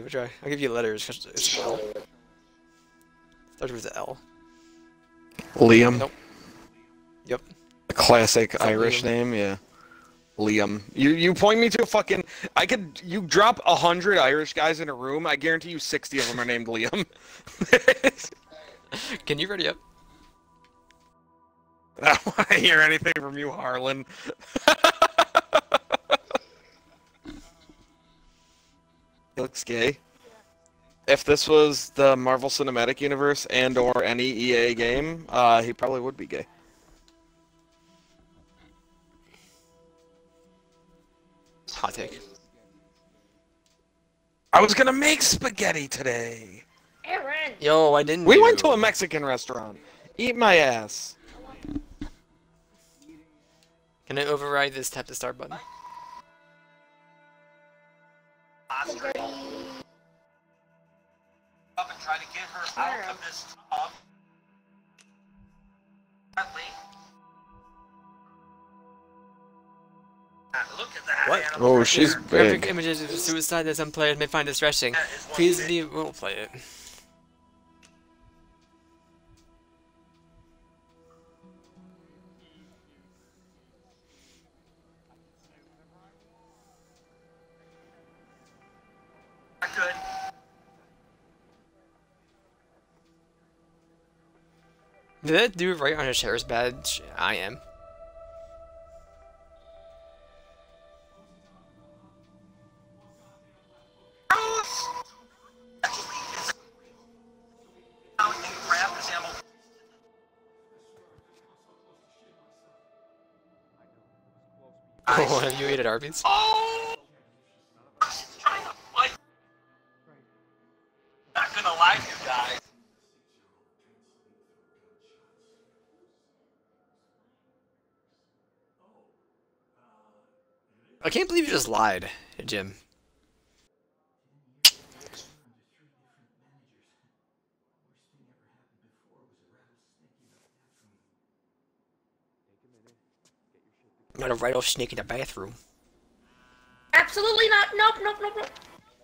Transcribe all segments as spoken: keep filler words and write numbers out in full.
Give it a try. I'll give you letters. 'Cause it's L. Starts with L. Liam. Nope. Yep. A classic It's Irish Liam. name, yeah. Liam. You you point me to a fucking. I could. You drop a hundred Irish guys in a room. I guarantee you sixty of them are named Liam. Can you ready up? I don't want to hear anything from you, Harlan. He looks gay. If this was the Marvel Cinematic Universe and or any E A game, uh, he probably would be gay. Hot take. I was gonna make spaghetti today. Aaron! Yo, I didn't. We do... went to a Mexican restaurant. Eat my ass. Can I override this tap the start button? Spaghetti. Up and try to get her out of this tub. Look at that. What? Animal. Oh, she's Graphic big. images of suicide that some players may find distressing. Please leave. We'll play it. Not good. Did that dude write on his sheriff's badge? I am. Now you can grab this animal. Oh, have you ate at Arby's? Oh! She's trying to fight. Not gonna lie to you guys. I can't believe you just lied, Jim. Not a right off snake in the bathroom. Absolutely not. Nope, nope, nope, nope.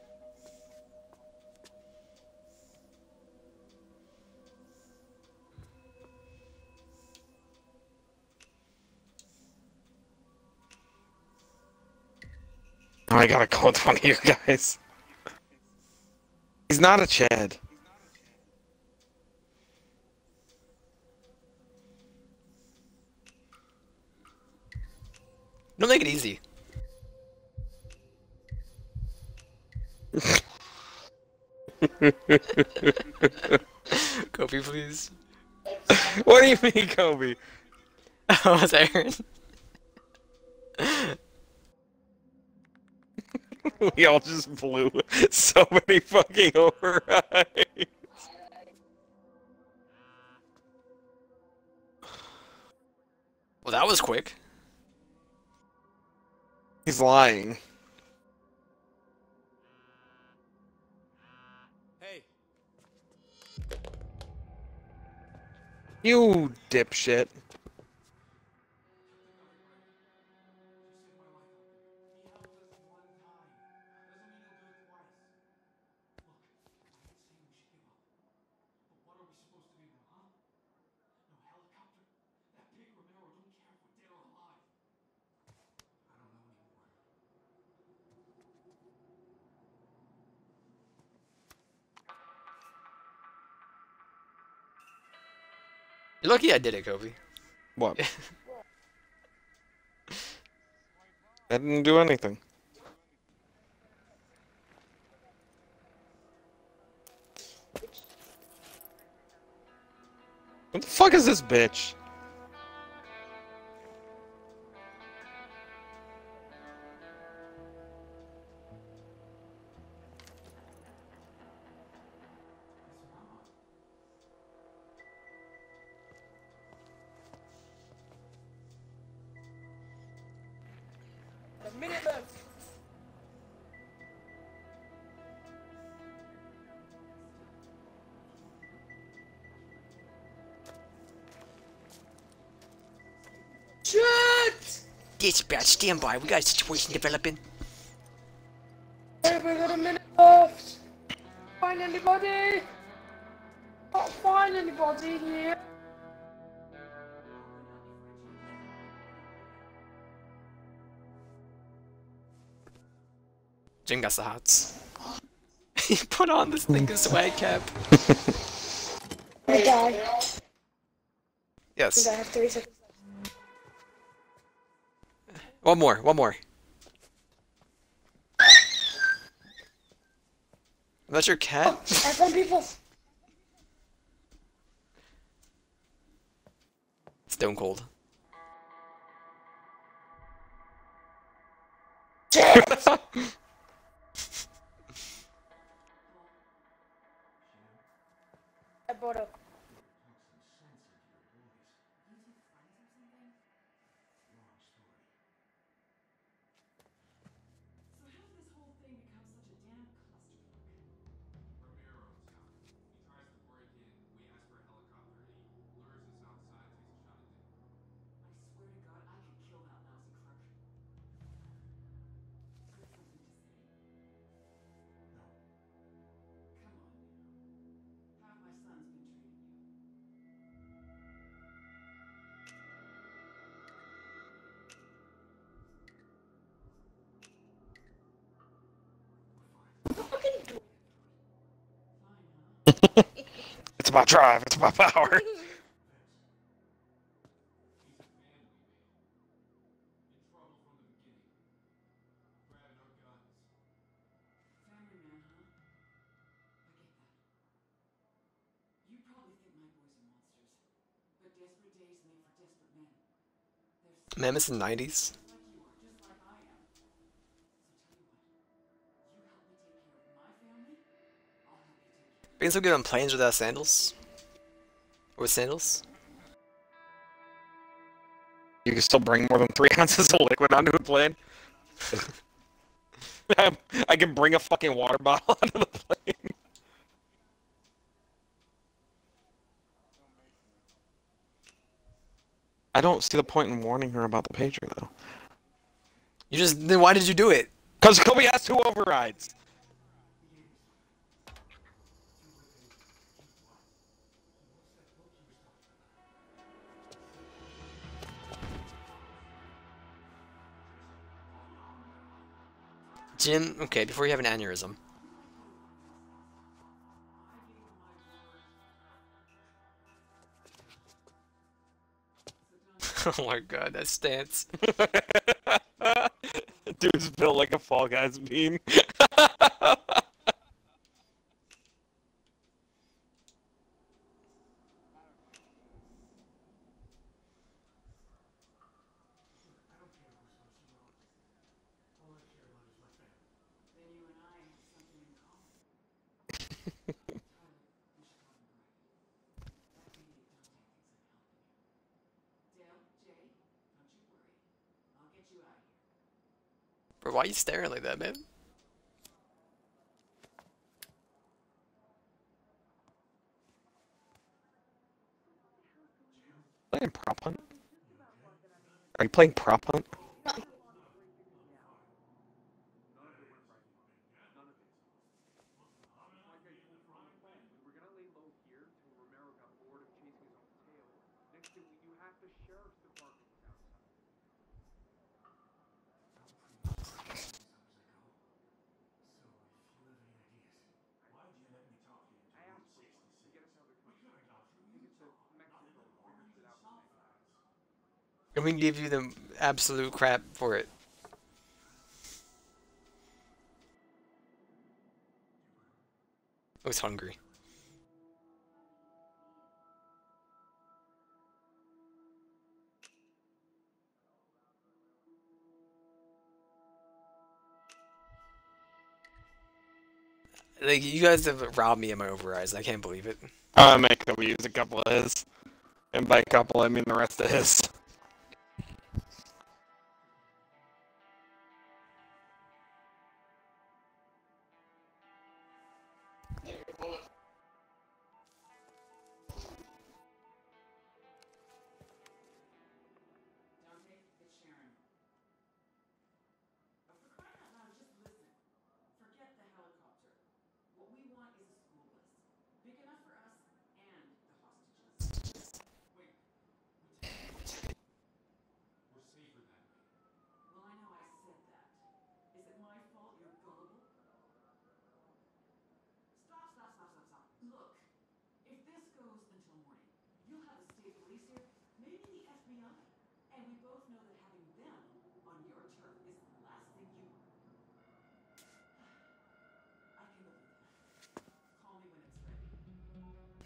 I gotta go with one of you guys. He's not a Chad. Don't make it easy. Kobe, please. What do you mean, Kobe? Oh, it's Aaron. We all just blew so many fucking overrides. Well, that was quick. He's lying. Hey. You dipshit. You're lucky I did it, Kobe. What? I didn't do anything. What the fuck is this bitch? A minute left. Shit! Dispatch, stand by. We got a situation developing. Hey, we got a minute left. anybody. Can't find anybody here. Jin got the hots. He put on this thing a swag cap. I die. Yes. I have three seconds. One more, one more. That's your cat? I found people. Stone cold. I brought up. It's about drive. It's about power. Mammoth in the nineties? Being so good on planes without sandals? Or with sandals? You can still bring more than three ounces of liquid onto a plane. I can bring a fucking water bottle onto the plane. I don't see the point in warning her about the pager, though. You just, then why did you do it? Because Kobe has two overrides. Jim, okay, before you have an aneurysm. Oh my god, that stance. Dude's built like a Fall Guys meme. Bro, why are you staring like that, man? Playing prop hunt? Are you playing prop hunt? And we can give you the absolute crap for it. I was hungry. Like, you guys have robbed me of my overrides. I can't believe it. I make Kobe use a couple of his. And by couple, I mean the rest of his.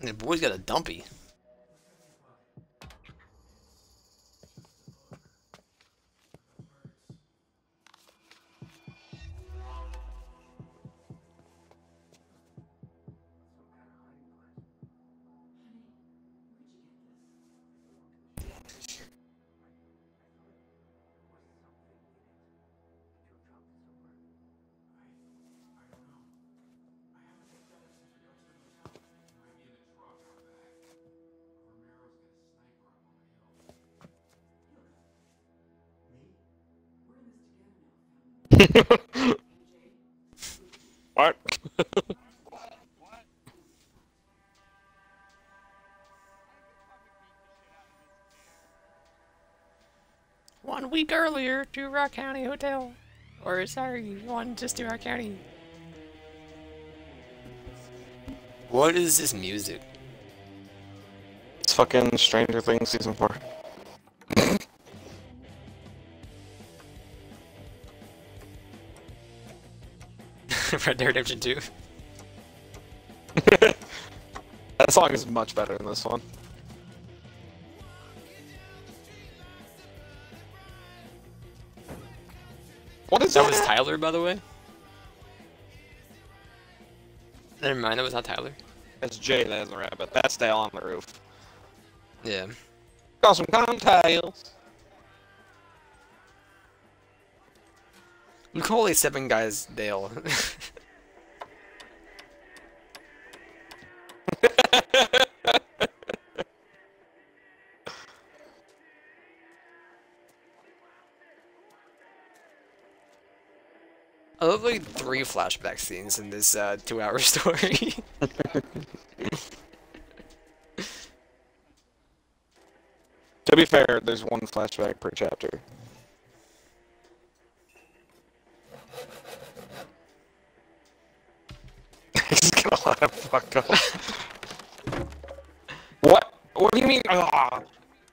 The boy's got a dumpy. What? One week earlier to Rock County Hotel. Or, sorry, one just to Rock County. What is this music? It's fucking Stranger Things season four. Red Dead Redemption two. That song is much better than this one. What is That that? was Tyler, by the way. Never mind, that was not Tyler. That's Jay that has a rabbit. That's Dale on the roof. Yeah. Got some cocktails. We call these seven guys Dale. I love like three flashback scenes in this uh, two-hour story. To be fair, there's one flashback per chapter. He's gonna let him fuck up. What? What do you mean? Ah.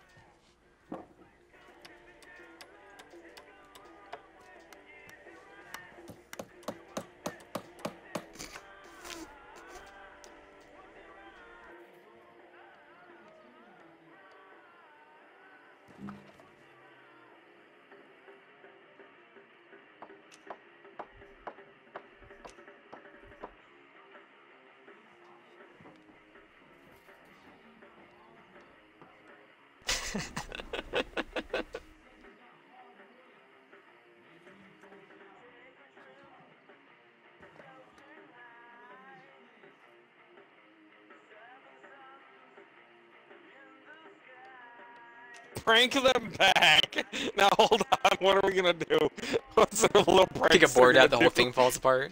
Prank them back. Now hold on. What are we gonna do? What's a little prank? Take a board out, the whole thing falls apart.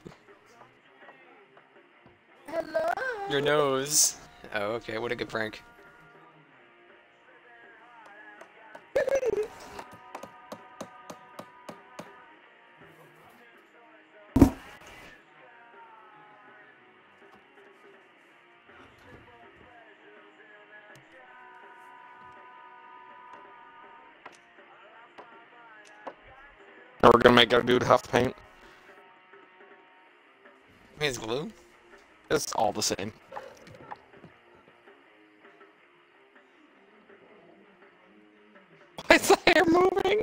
Hello. Your nose. Oh, okay, what a good prank. Are we gonna make our dude huff paint? I mean, it's glue. It's all the same. Why is the hair moving?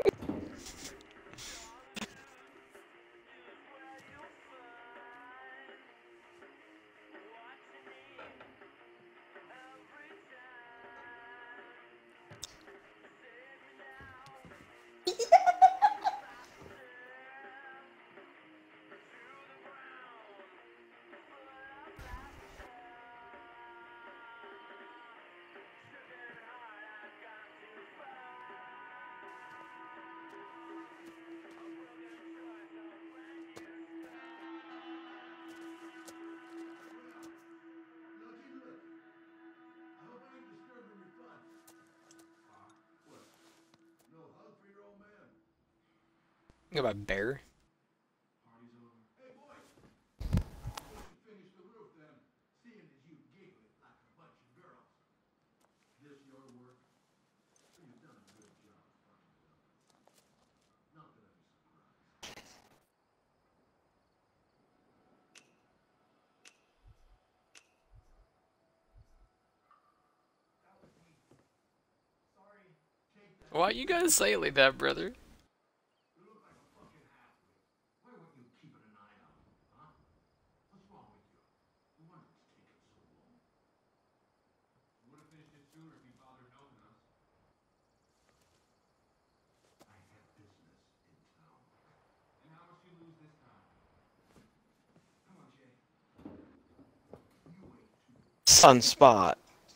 Think about bear. Why you gotta say it like that, brother? Sunspot.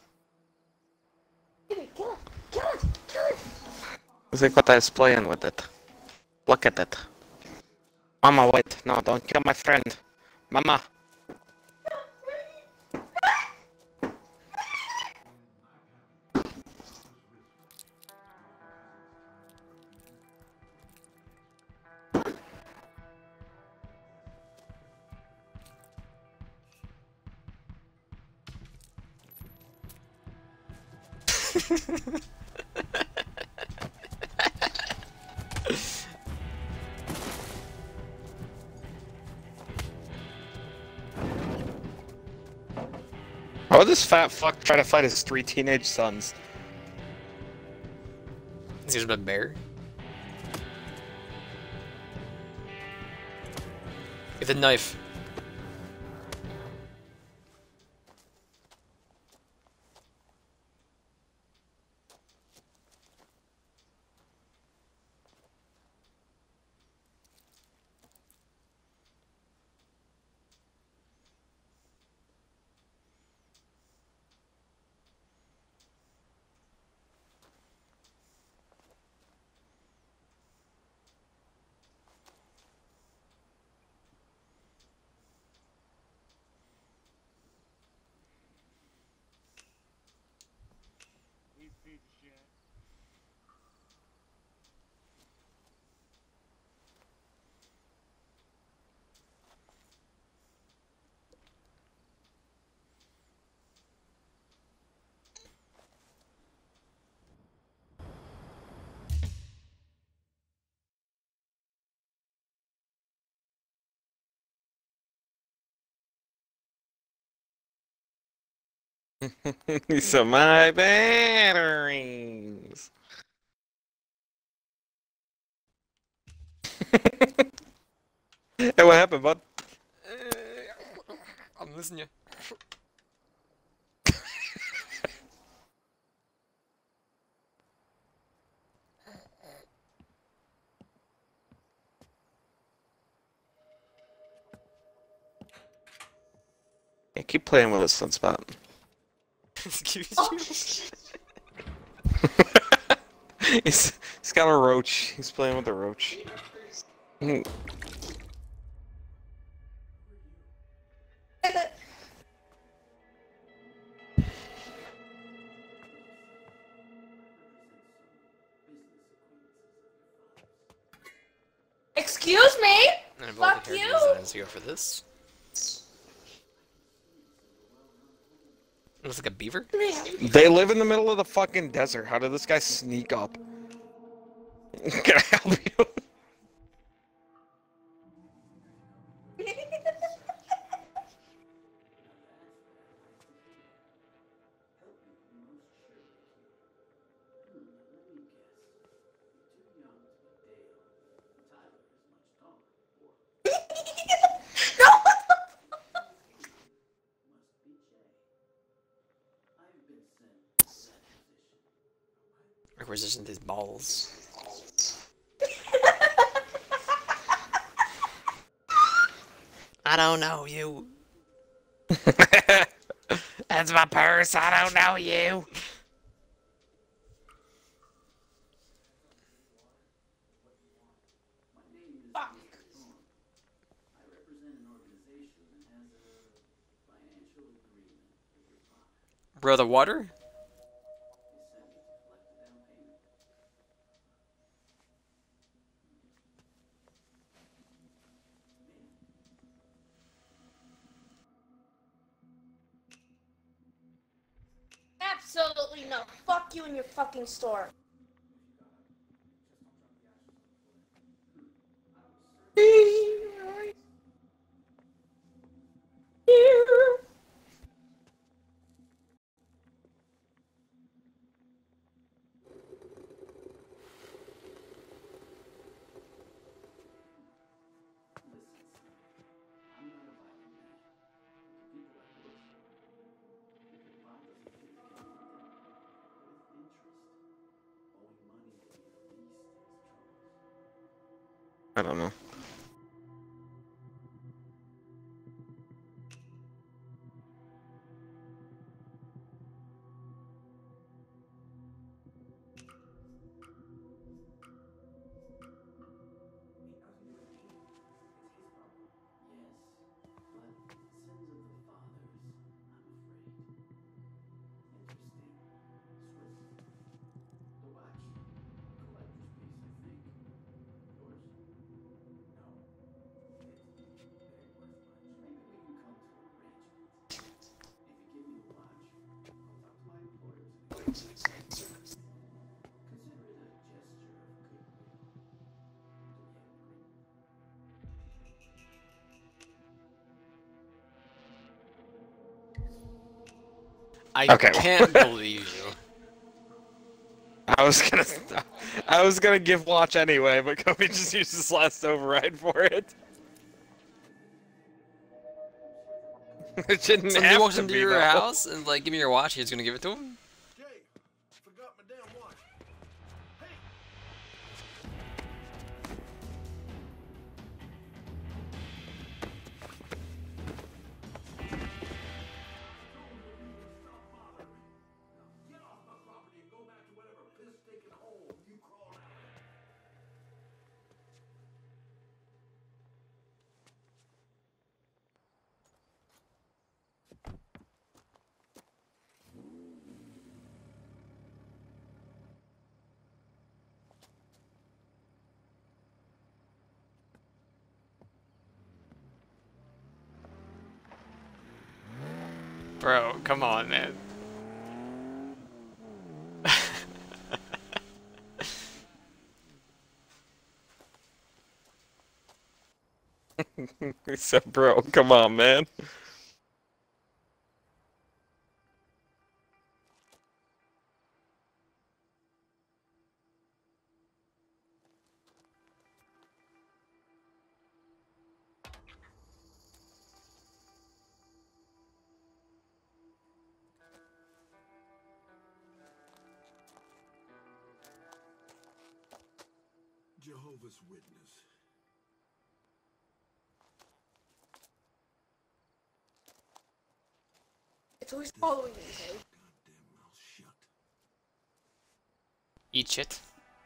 Kill it, kill it, kill it, kill it. Look what I was playing with it. Look at it. Mama, wait. No, don't kill my friend. Mama. Why would this fat fuck try to fight his three teenage sons? Is he just a bear? Get the knife. These are my batteries. Hey, what happened, bud? I'm listening. Yeah, keep playing with this Sunspot. Excuse Oh, you. he's, he's got a roach. He's playing with the roach. Hmm. excuse me? And I've Fuck all the hair you. designs to go for this. Looks like a beaver. They live in the middle of the fucking desert. How did this guy sneak up? Can I help you? Requisition these balls. I don't know you. That's my purse. I don't know you. Fuck. Bro, the water? Absolutely no. Fuck you and your fucking store. I don't know. I Okay. can't believe you. I was gonna, I was gonna give watch anyway, but Kobe just used his last override for it. It didn't Somebody have walks to into be your though. house and like, give me your watch. He's gonna give it to him. Jay, forgot my damn watch. Hey. Get off my property and go back to whatever piss-taking hole you crawl out of. Bro, come on, man. He said, "Bro, come on, man." Jehovah's Witness. It's always following me, okay? Goddamn mouth shut. Eat shit.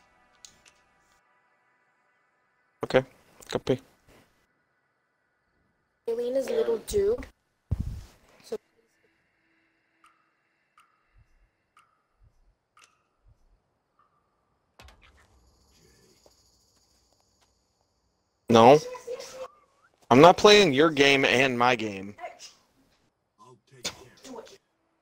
Okay, copy. Aliena's little dude. So No, I'm not playing your game and my game. I'll take care of it.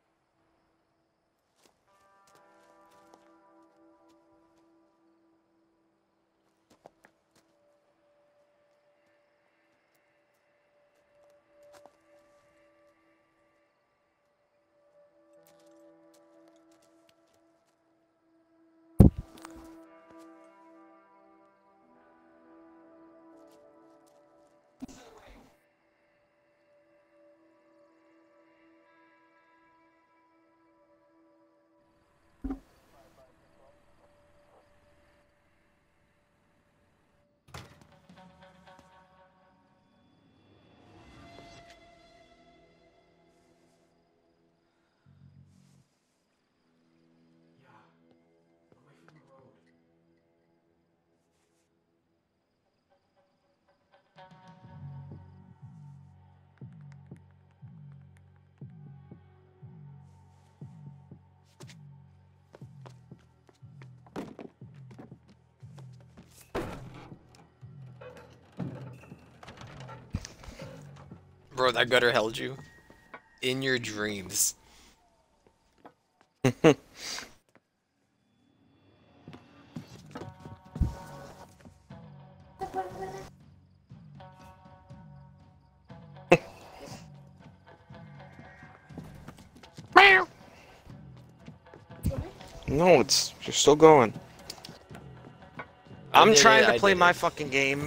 Bro, that gutter held you. In your dreams. No, it's you're still going. I I'm did trying it, to I play did my it. fucking game.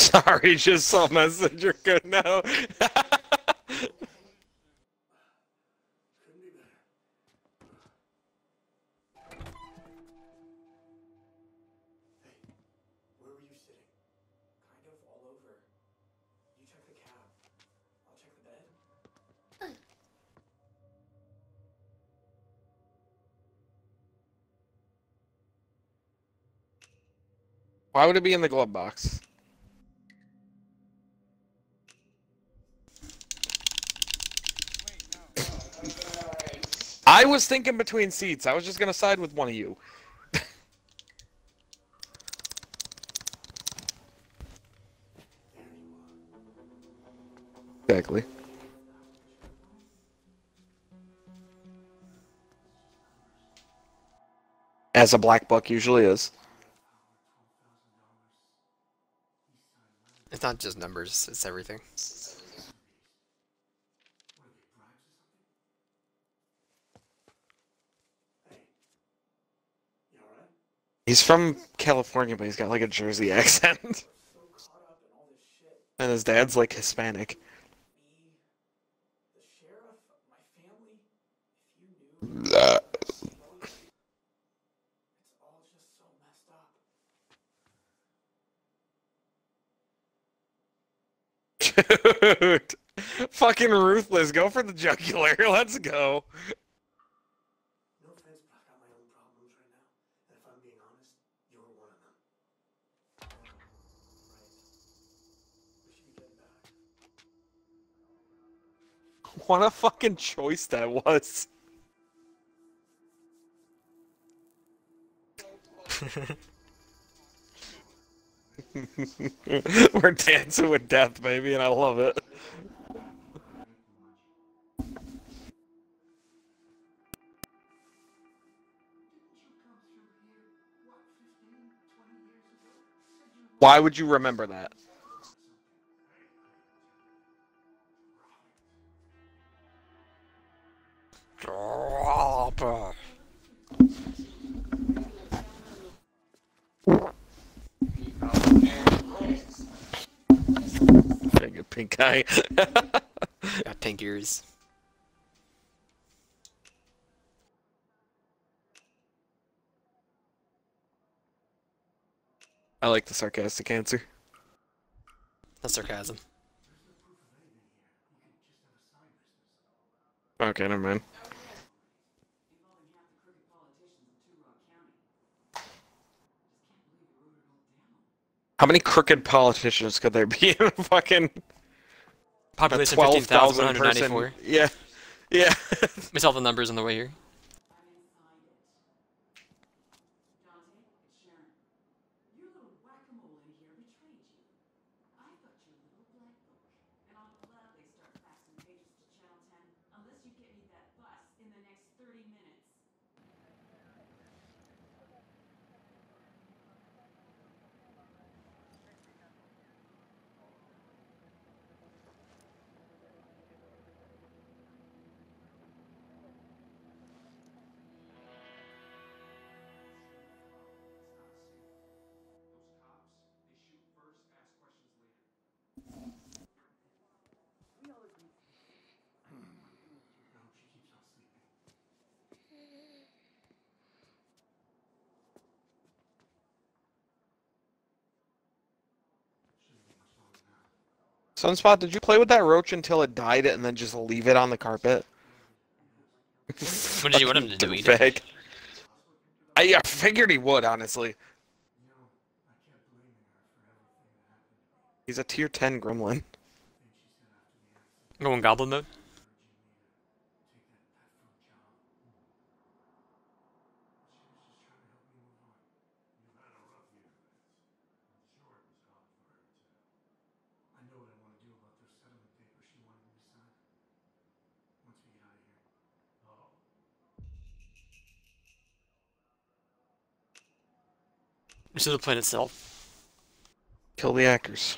Sorry, just saw message. You're good now. Couldn't be better. Hey, where were you sitting? Kind of all over. You check the cab. I'll check the bed. Why would it be in the glove box? I was thinking between seats. I was just gonna side with one of you. Exactly. As a black book usually is. It's not just numbers, it's everything. He's from California, but he's got like a Jersey accent. And his dad's like Hispanic. The sheriff, my family, if you knew. Uh, It's all just so messed up. Dude. Fucking ruthless. Go for the jugular. Let's go. No offense, but I've got my own problems right now. And if I'm being honest, you're one of them. Right. We should be getting back. What a fucking choice that was. We're dancing with death, baby, and I love it. Why would you remember that? Dang it, pink eye. Got pink ears. I like the sarcastic answer. That's sarcasm. Okay, never mind. How many crooked politicians could there be in a fucking Population twelve fifteen thousand thousand one hundred ninety-four. person? Yeah, yeah. Let me tell the numbers on the way here. Sunspot, did you play with that roach until it died and then just leave it on the carpet? What did you want him to do? Eat it? Dirtbag. I, I figured he would, honestly. He's a tier ten gremlin. Going goblin mode? I know what I want to do about those settlement papers she wanted me to sign. Once we get out of here. Oh. This is the plan itself. Kill the hackers.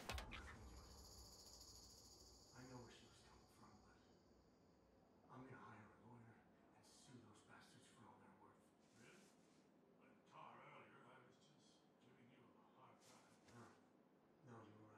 I know where she was coming from, but I'm gonna hire a lawyer and sue those bastards for all they're worth. Really? Like Tar earlier, I was just giving you a hard time. No, no, you were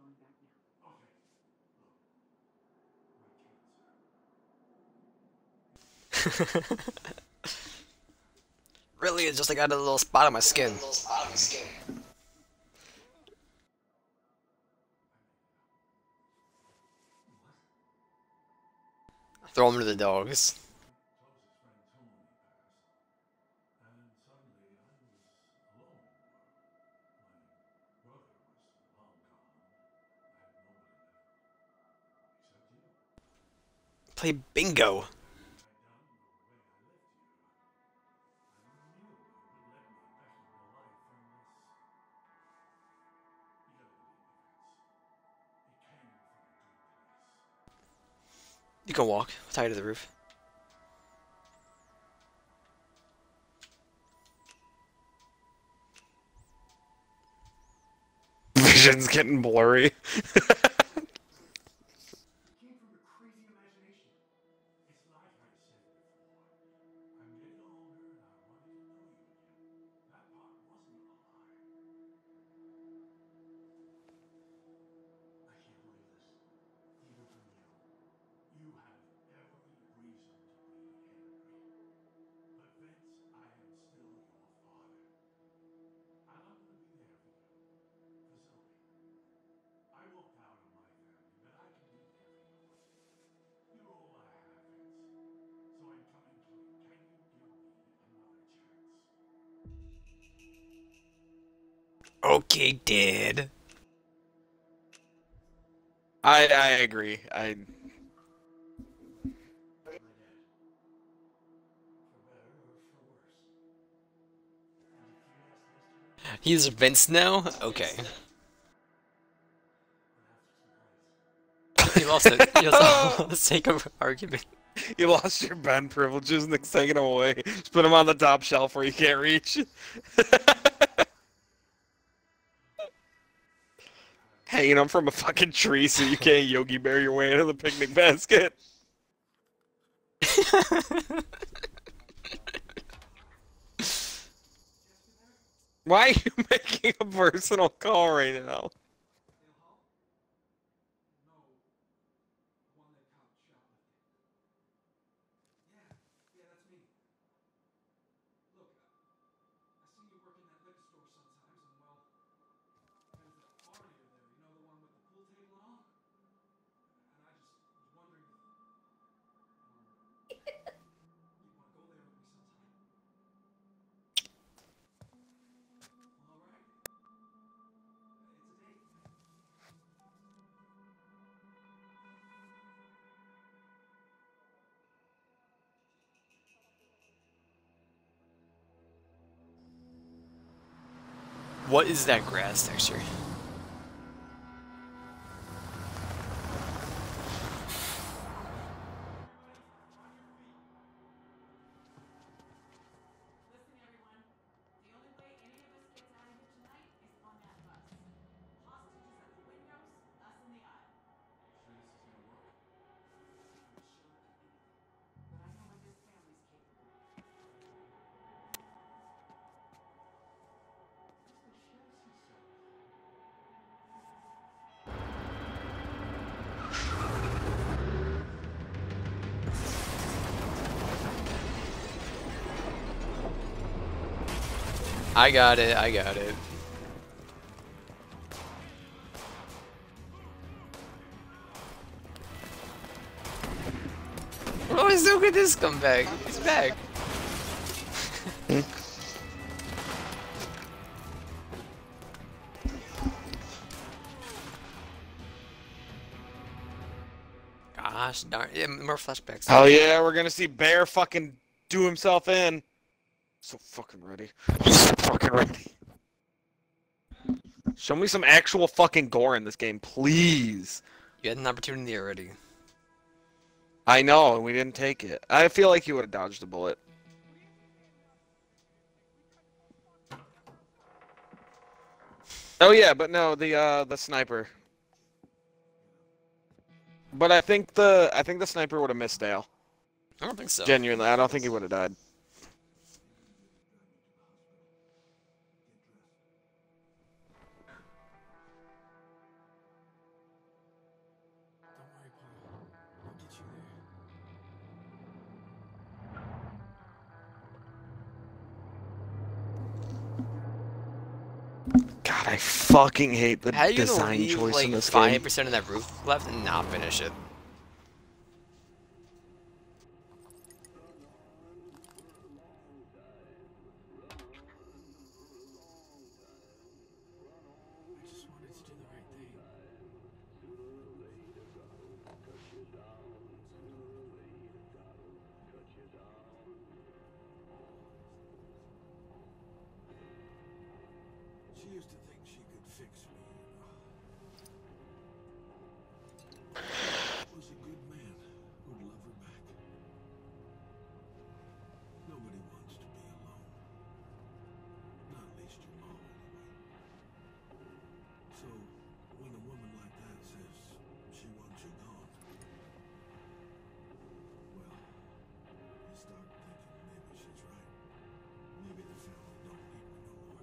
Really, it's just like I got a little spot on my skin. Throw them to the dogs. Play bingo. You can walk. Tie you to the roof. Vision's getting blurry. Okay, Dad. I I agree. I He's Vince now? Okay. He lost it. He lost it for the sake of argument. You lost your Ben privileges and it's taken them away. Just put them on the top shelf where you can't reach. Hanging them from a fucking tree so you can't Yogi Bear your way into the picnic basket. Why are you making a personal call right now? What is that grass texture? I got it, I got it. Oh, he's so good this comeback. He's back. Gosh darn, yeah, more flashbacks. Hell yeah, we're gonna see Bear fucking do himself in. So fucking ready. So fucking ready. Show me some actual fucking gore in this game, please. You had an opportunity already. I know, and we didn't take it. I feel like you would have dodged a bullet. Oh yeah, but no, the uh the sniper. But I think the I think the sniper would have missed Dale. I don't think so. Genuinely, I don't think he would have died. fucking hate the How are you gonna design leave choice in like this five game. percent of that roof left and not finish it? I just wanted to do the right thing. She used to think she could fix me, you know. Was a good man who'd love her back. Nobody wants to be alone. Not least your mom, anyway. So, when a woman like that says she wants you gone, well, you start thinking maybe she's right. Maybe the family don't need me no more.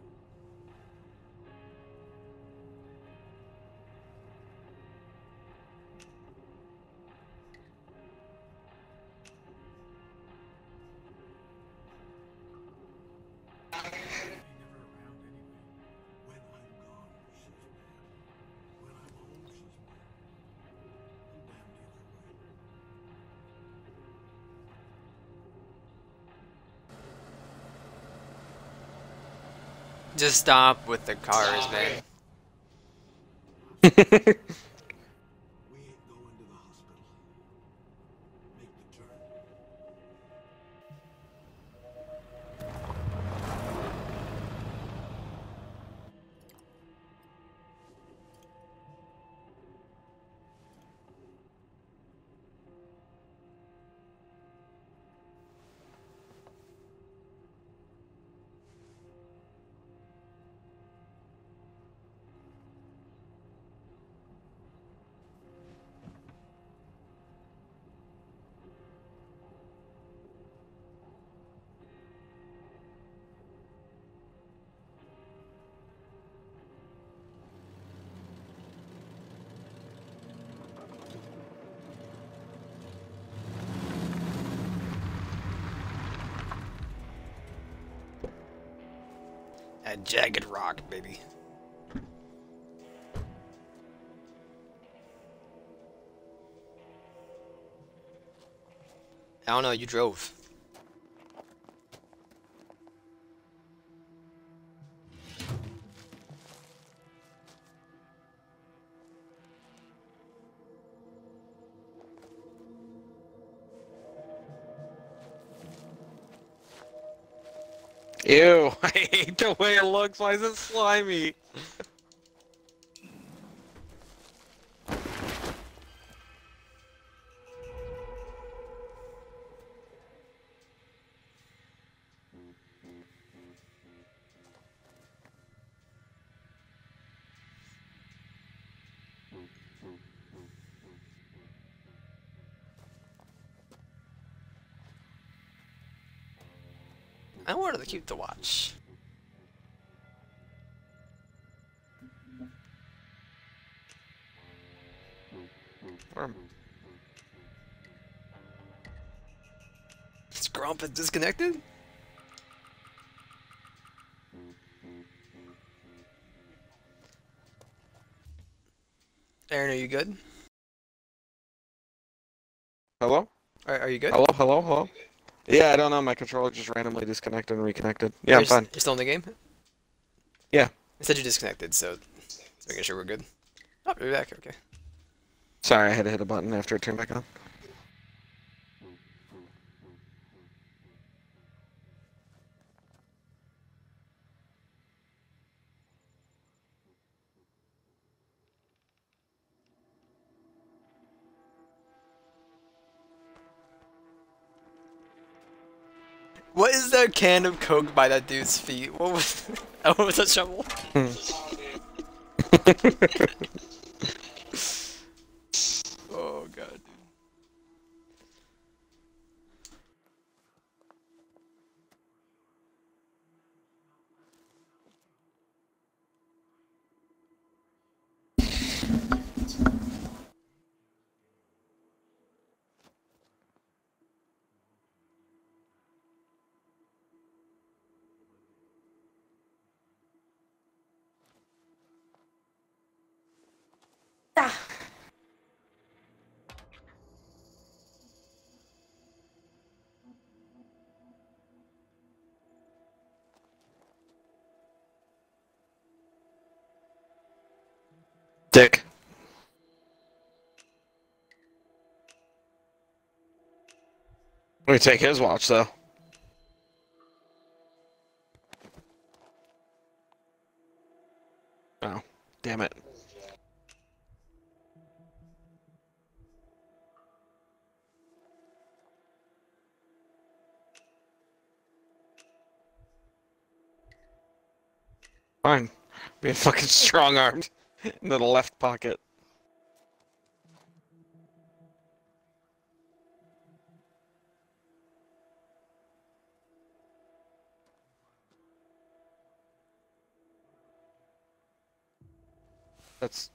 Ain't never around anyway. When I'm gone, she's mad. When I'm home, she's mad. I'm damned either way. Just stop with the cars, man. We ain't going to the hospital. Make the turn. That jagged rock, baby. I don't know, you drove. Ew, I hate the way it looks. Why is it slimy? I wanted to keep the watch. Or- Is Grump disconnected? Aaron, are you good? Hello? Are, are you good? Hello? Hello? Hello? Yeah, I don't know. My controller just randomly disconnected and reconnected. Yeah, I'm You're, fine. You're still in the game? Yeah. It said you disconnected, so just making sure we're good. Oh, you're back. Okay. Sorry, I had to hit a button after it turned back on. What is that can of Coke by that dude's feet? What was? Oh, what was that shovel? Oh god, dude. Dick. Let me take his watch, though. Oh, damn it. Fine. Being fucking strong-armed into the left pocket. That's...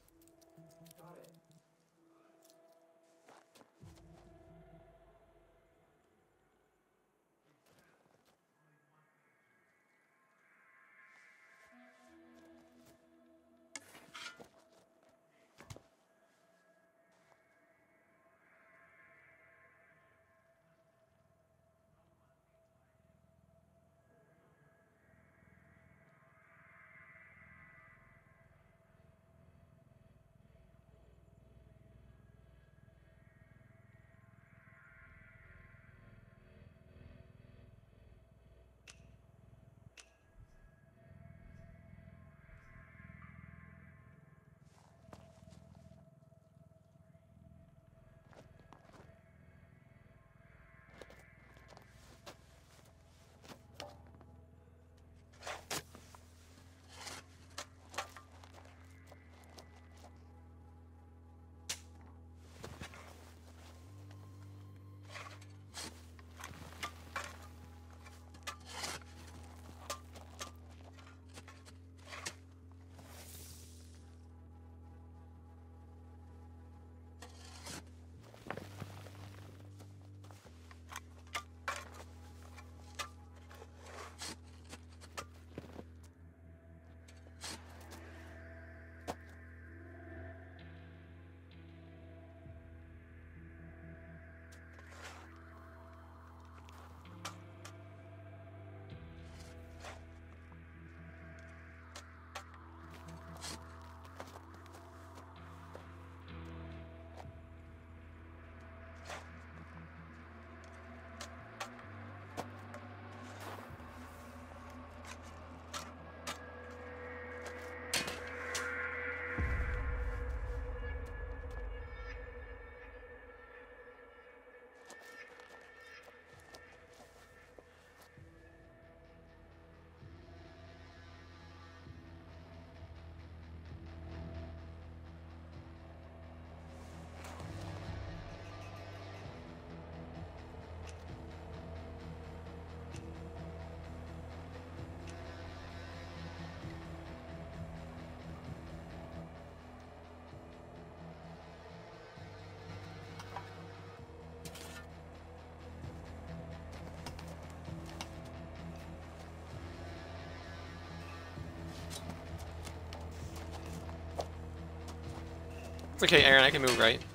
It's okay, Aaron, I can move right.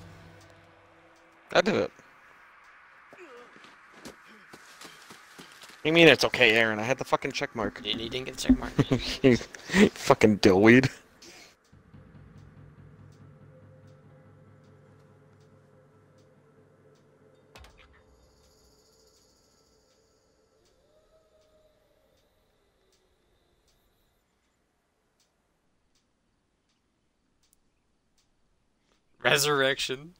I did it. You mean it's okay, Aaron? I had the fucking check mark. You didn't get the check mark. You fucking dillweed. Resurrection.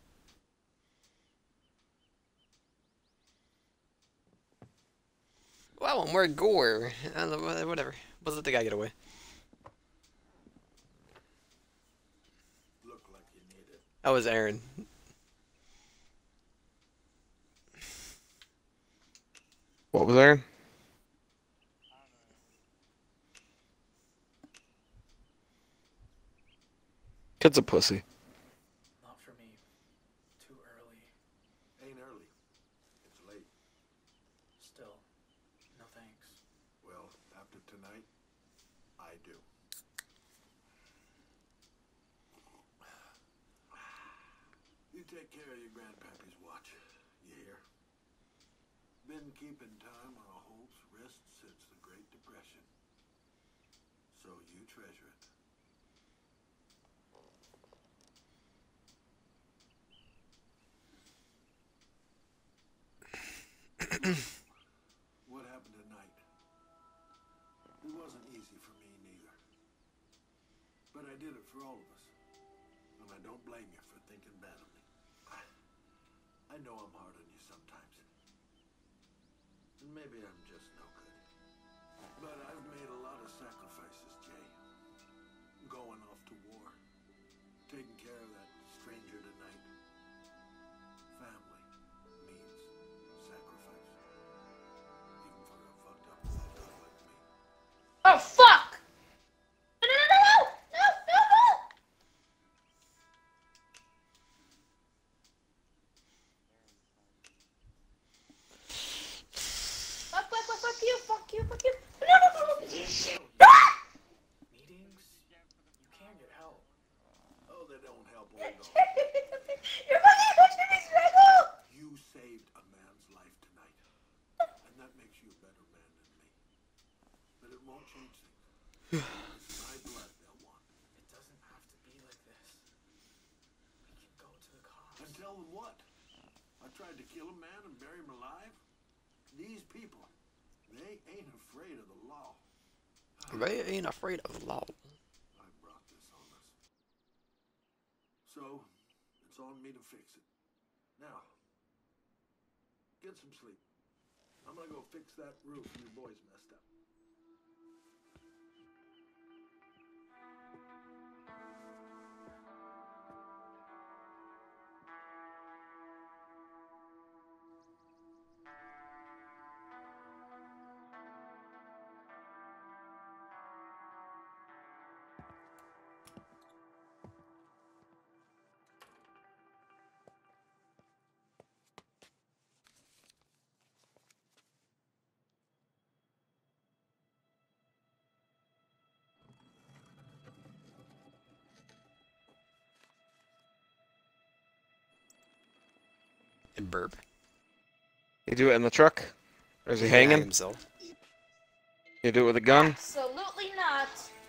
Wow, more gore. I don't know, whatever. Let's let the guy get away. Look like you need it. That was Aaron. What was Aaron? Kid's a pussy. Not for me. Too early. Ain't early. It's late. Still, no thanks. Well, after tonight, I do. You take care of your grandpappy's watch. You hear? Been keeping time on a Holt's wrist since the Great Depression. So you treasure it. What happened tonight? It wasn't easy for me neither. But I did it for all of us. And I don't blame you for thinking bad of me. I, I know I'm hard on you sometimes. And maybe I'm just no good. But I've made a lot of sacrifices, Jay. Going off to war. Taking care of that stranger tonight. Family means sacrifice. Even for a fucked up fucked up like me. Oh fuck! No no no no no no no! Fuck fuck fuck fuck you fuck you fuck you! No no no no! Ah! Meetings? You can get help. Oh, they don't help old dogs. You're fucking pushing me, Struggle! You saved a man's life tonight. And that makes you a better man than me. But it won't change things. It's my blood they'll want. It doesn't have to be like this. We can go to the cops. And tell them what? I tried to kill a man and bury him alive? These people, they ain't afraid of the law. They ain't afraid of the law. I brought this on us. So, it's on me to fix it. Now, get some sleep. I'm gonna go fix that roof your boys messed up. And burp. You do it in the truck? Or is he He hang hanging? himself. You do it with a gun? Absolutely not.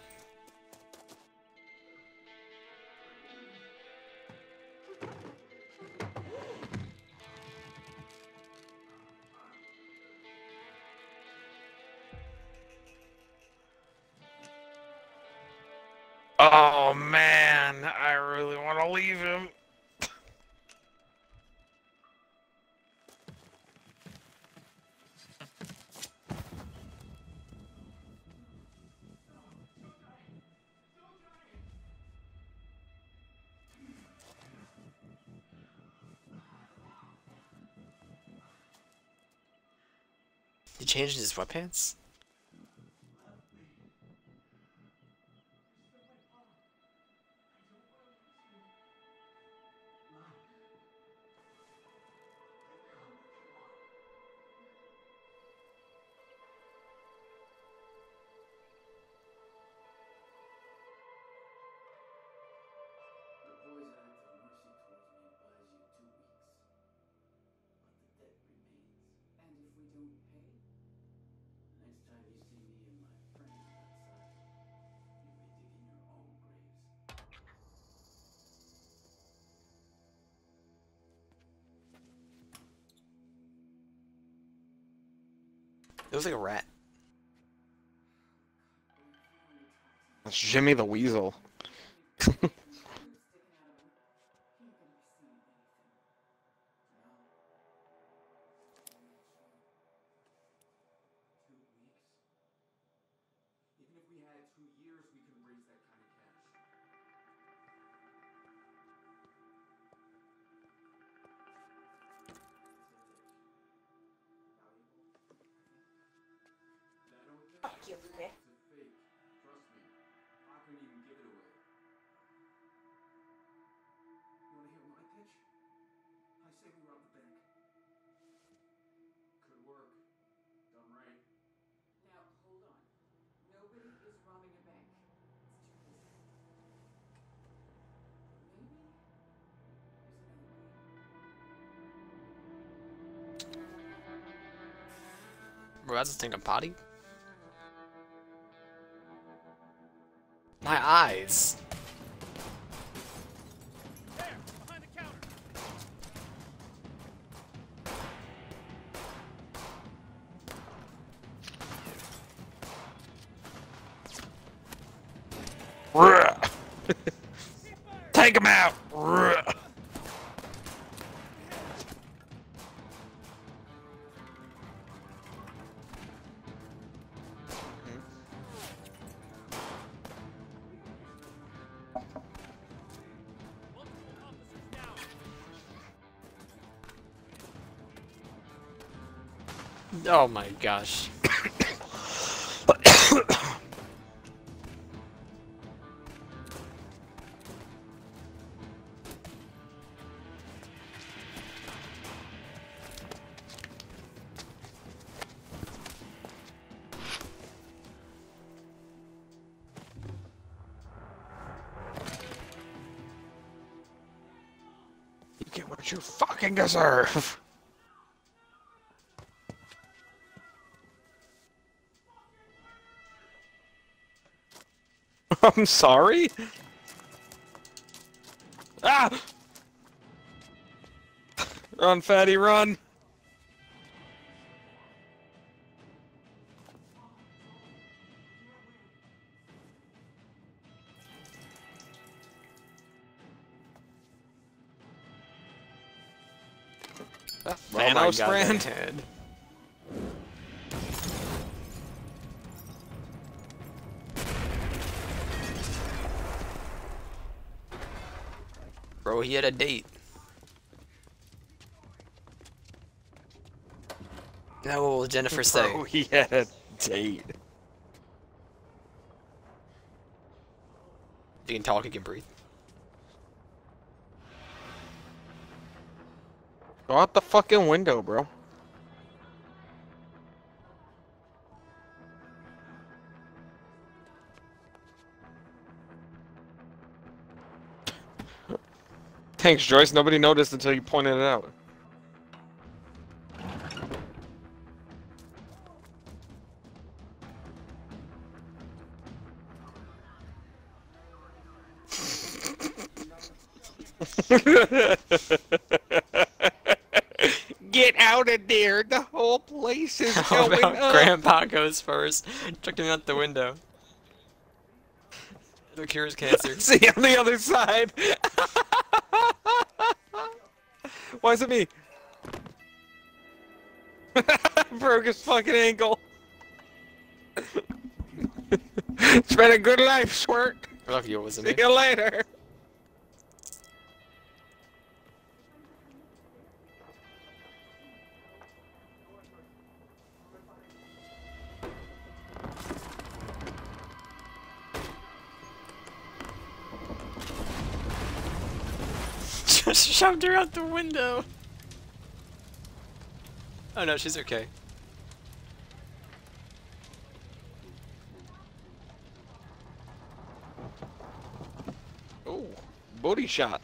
Oh man, I really want to leave him. He changed his sweatpants? The poison act of mercy towards me buys you two weeks. But the debt remains. And if we don't pay? Next time you see me and my friends outside, you may dig in your own graves. It was like a rat. That's Jimmy the Weasel. Two weeks? Even if we had two years, we couldn't raise that kind of cash. Fuck you, okay? It's a fake. Trust me. I couldn't even give it away. You wanna hear my pitch? I say we rob the bank. Could work. Done right. Now, hold on. Nobody is robbing a bank. It's too risky. Maybe there's another way. Bro, that's a thing of potty? My eyes. Take him out! Oh my gosh. You get what you fucking deserve! I'm sorry? Ah! Run, fatty, run! Thanos brand? Head. Bro, he had a date. Now what will Jennifer say? Bro, he had a date. You can talk, you can breathe. Go out the fucking window, bro. Thanks, Joyce. Nobody noticed until you pointed it out. Get out of there! The whole place is How going about up! Grandpa goes first? Chucked him out the window. It'll cure his cancer. See on the other side! Why is it me? Broke his fucking ankle. It's been a good life, Squirt. I love you, wasn't See it? you later. Just shoved her out the window. Oh no, she's okay. Oh, booty shot.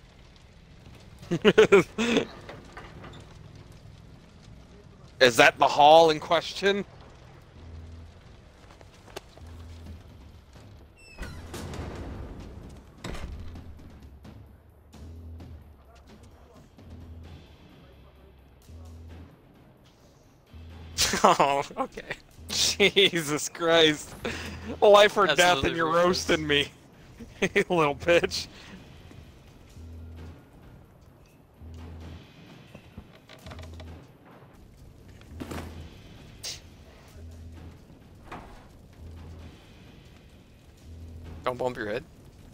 Is that the hall in question? Oh, okay. Jesus Christ. Life or death Absolutely and you're ruthless. roasting me. You little bitch. Don't bump your head.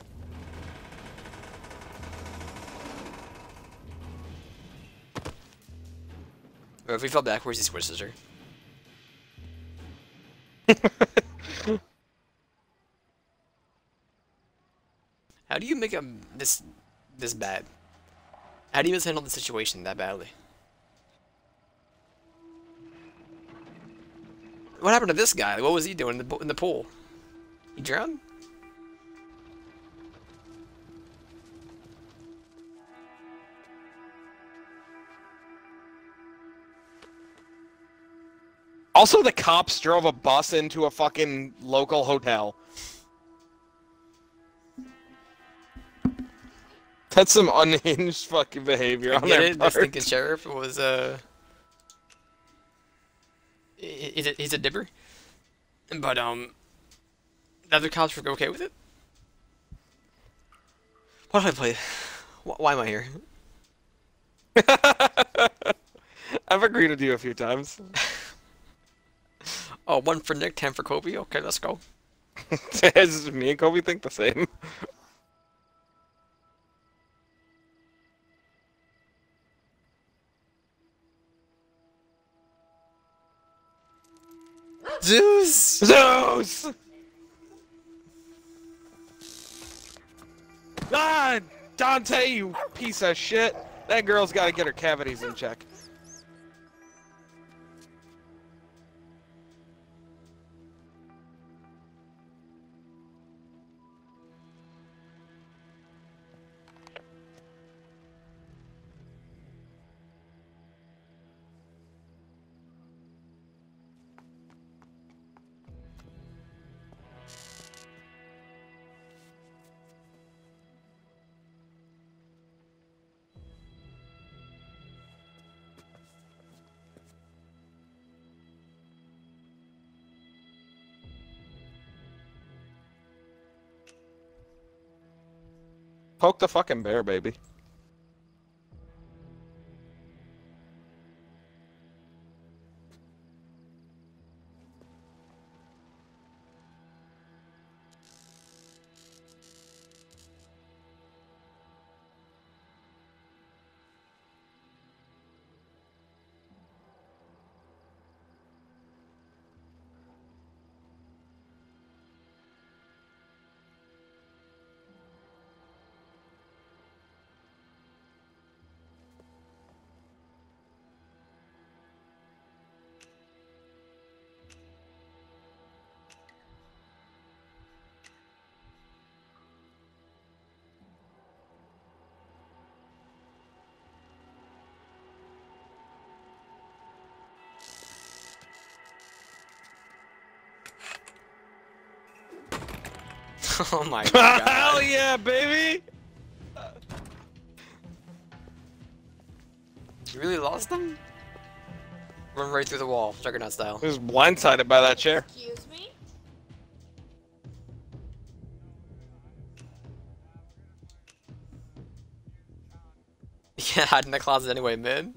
Or if we fell backwards, he squishes her. How do you make a this this bad? How do you mishandle the situation that badly? What happened to this guy? What was he doing in the bo- in the pool? He drowned? Also, the cops drove a bus into a fucking local hotel. That's some unhinged fucking behavior I on get their it. part. This thinking sheriff was uh, he- he's a, he's a dipper, but um, the other cops were okay with it. What did I play? Wh- Why am I here? I've agreed with you a few times. Oh, one for Nick, ten for Kobe. Okay, let's go. As me and Kobe think the same. Zeus! Zeus! Ah, Dante, you piece of shit! That girl's got to get her cavities in check. Poke the fucking bear, baby. Oh my god. Hell yeah, baby! You really lost them? Run right through the wall, Juggernaut style. He was blindsided by that chair. Excuse me? Yeah, hide in the closet anyway, man.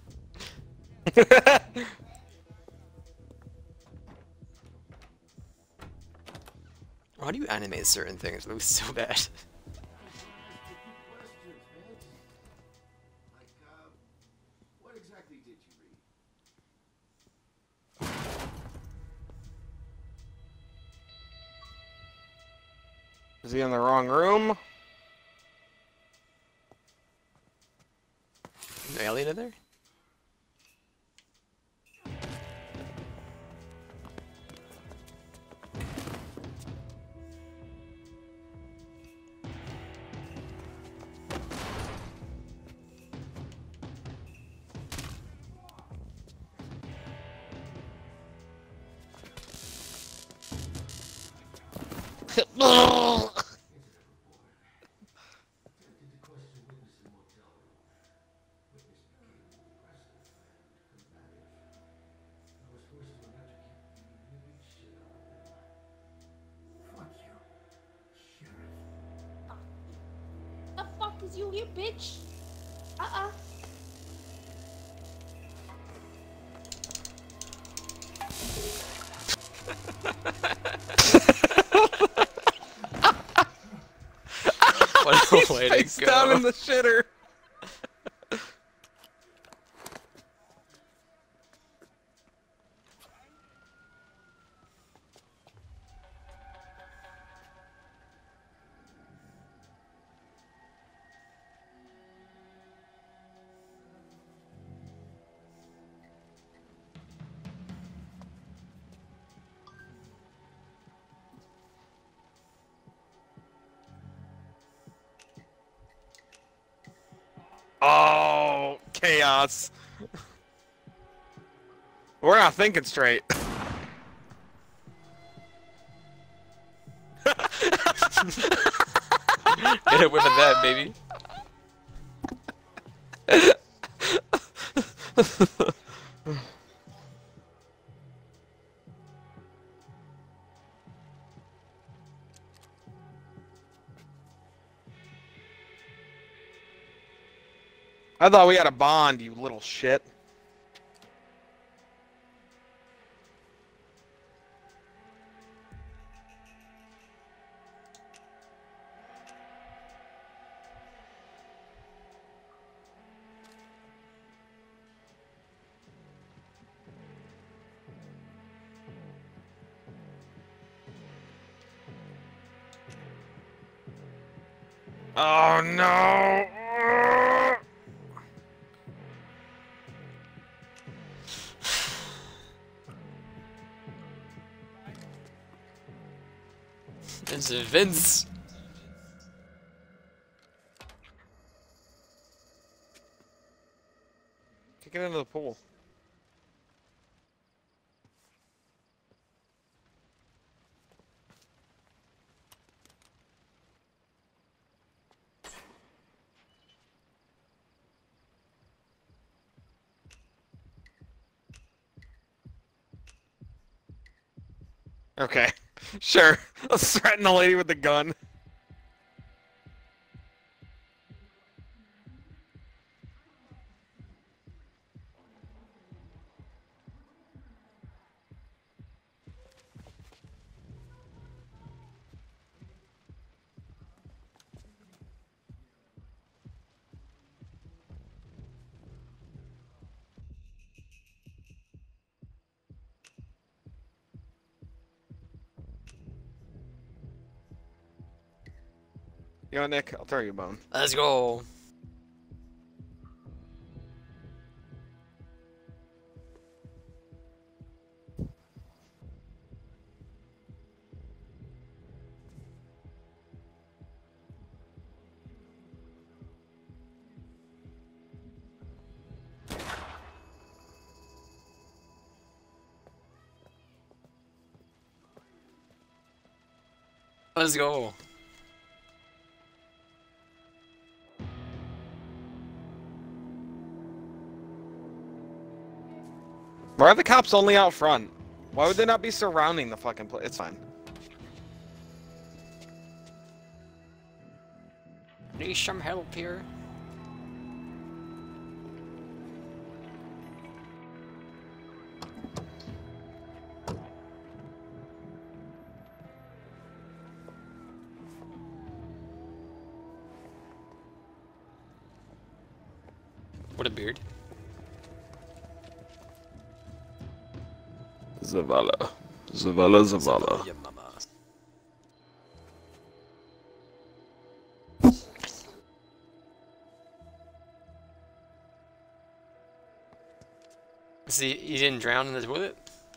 How do you animate certain things? It looks so bad. Questions, Vince. Like, uh, what exactly did you read? Is he in the wrong room? An alien in there? The fuck is you here, bitch? Uh-uh. What a way to Face down go. in the shitter. Oh, chaos. We're not thinking straight. Get a whiff of that, baby. I thought we had a bond, you little shit. Oh no! It's Vince. Kick it into the pool. Okay, sure. Let's threaten the lady with the gun. You know, Nick, I'll throw you a bone. Let's go. Let's go. Why are the cops only out front? Why would they not be surrounding the fucking place? It's fine. Need some help here. What a beard. Zavala. Zavala, Zavala. Yeah, mama. See, he didn't drown in the toilet?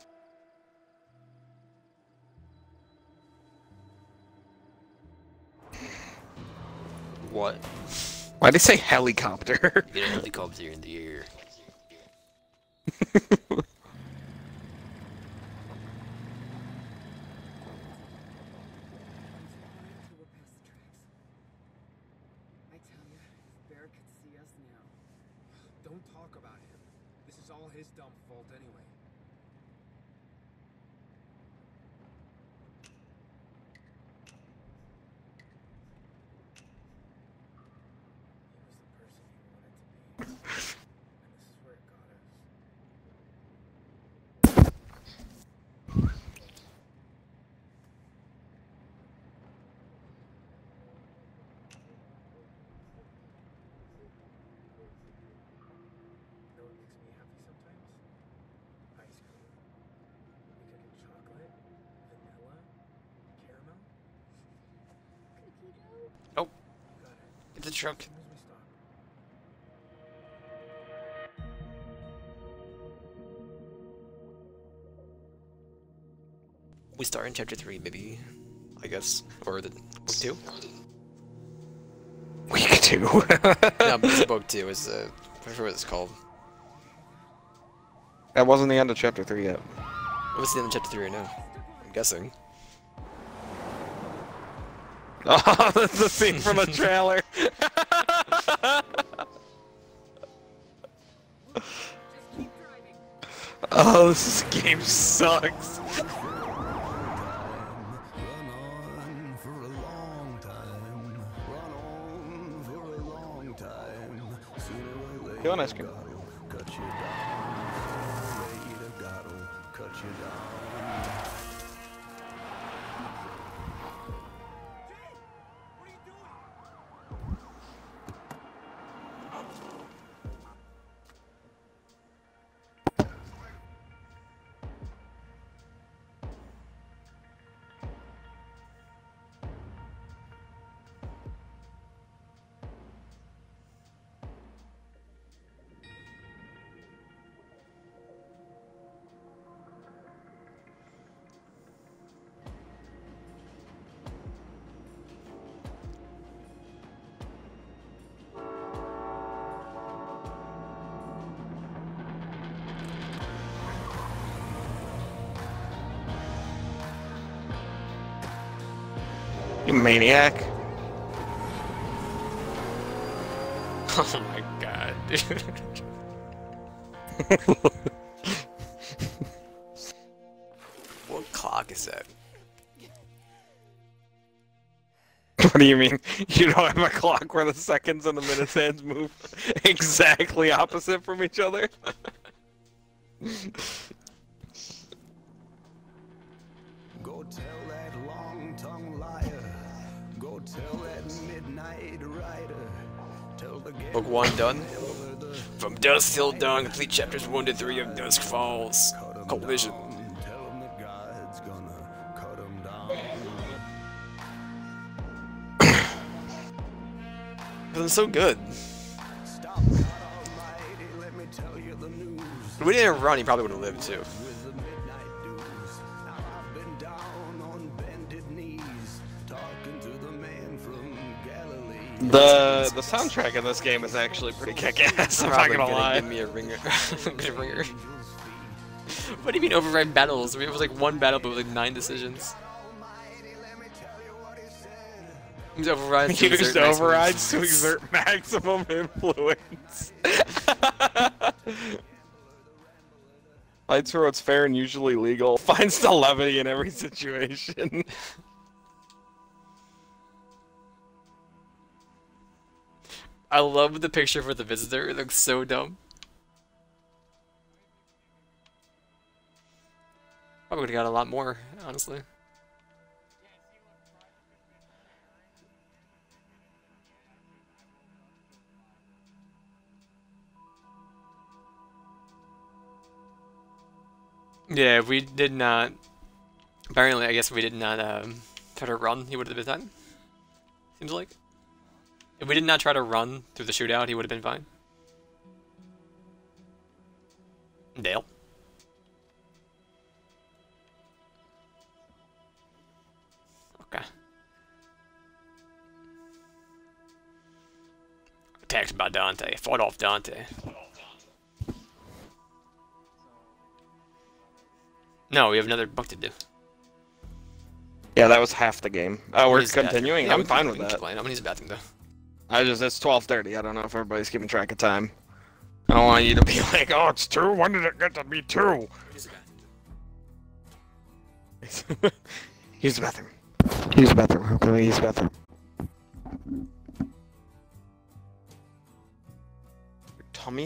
What? Why'd they say helicopter? Get a helicopter in the air. I tell you, if Bear could see us now. Don't talk about him. This is all his dumb fault anyway. He was the person he wanted to be. And this is where it got us. You know what makes me happy sometimes? Ice cream. Like I get chocolate, vanilla, caramel. Cookie dough? Oh, Got it. get the truck. As soon as we stop. We start in chapter three, maybe. I guess. Or the book two? Week two. No, but it's book two is uh I forget what it's called. That wasn't the end of chapter three yet. What's the end of chapter three right now? I'm guessing. Oh, that's the scene from a trailer. Oh, this game sucks. Run on for a long time. Run on for a long time. Sooner or You want ice cream? Cut you down. Later, God'll cut you down. You maniac. Oh my god, dude. What clock is that? What do you mean? You don't have a clock where the seconds and the minutes hands move exactly opposite from each other? Go tell that long-tongued liar. Go tell that midnight rider. Tell the Book one done. From dusk till dawn, complete chapters one to three of Dusk Falls. Collision. Tell him that God's gonna cut him down. I'm so good. Stop, God Almighty, let me tell you the news. If we didn't run, he probably would have lived too. With the midnight dews. Now I've been down on bended knees, talking to the man from Galilee. The the soundtrack in this game is actually pretty kick-ass, I'm not Probably gonna gonna lie. give me a ringer. Good ringer. What do you mean override battles? It was like one battle but with like nine decisions. Use overrides to Used exert maximum overrides to influence. exert maximum influence. Lights are what's fair and usually legal. Finds the levity in every situation. I love the picture for the visitor. It looks so dumb. Probably would have got a lot more, honestly. Yeah, if we did not. Apparently, I guess if we did not um, try to run, he would have been fine. Seems like. If we did not try to run through the shootout, he would have been fine. Dale. Okay. Attacked by Dante. Fought off Dante. No, we have another book to do. Yeah, that was half the game. Oh, we're He's the bathroom. continuing? Yeah, I'm we can- fine we with can that. keep playing. I'm gonna use the bathroom though. I just, it's twelve thirty. I don't know if everybody's keeping track of time. I don't want you to be like, oh, it's two? When did it get to be two? Use the bathroom. Use the bathroom. Okay, use the bathroom.